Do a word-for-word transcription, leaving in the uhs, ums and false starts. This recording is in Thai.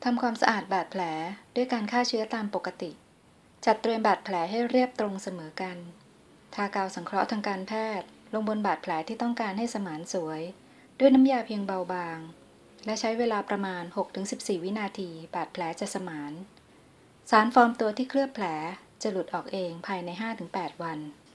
ทำความสะอาดบาดแผลด้วยการฆ่าเชื้อตามปกติจัดเตรียมบาดแผลให้เรียบตรงเสมอกันทากาวสังเคราะห์ทางการแพทย์ลงบนบาดแผลที่ต้องการให้สมานสวยด้วยน้ำยาเพียงเบาบางและใช้เวลาประมาณ หกถึงสิบสี่ วินาทีบาดแผลจะสมานสารฟอร์มตัวที่เคลือบแผลจะหลุดออกเองภายใน ห้าถึงแปด วัน